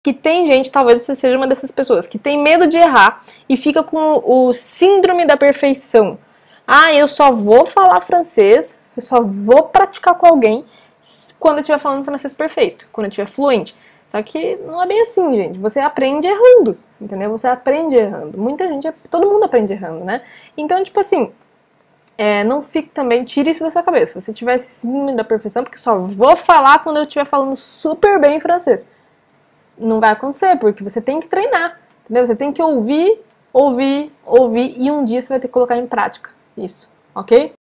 que tem gente, talvez você seja uma dessas pessoas, que tem medo de errar e fica com o síndrome da perfeição. Ah, eu só vou falar francês, eu só vou praticar com alguém quando eu estiver falando francês perfeito, quando eu estiver fluente. Só que não é bem assim, gente. Você aprende errando, entendeu? Você aprende errando. Muita gente, todo mundo aprende errando, né? Então, tipo assim, não fique também, tire isso da sua cabeça. Se você tiver esse síndrome da perfeição, porque só vou falar quando eu estiver falando super bem francês. Não vai acontecer, porque você tem que treinar, entendeu? Você tem que ouvir, ouvir, ouvir, e um dia você vai ter que colocar em prática isso, ok?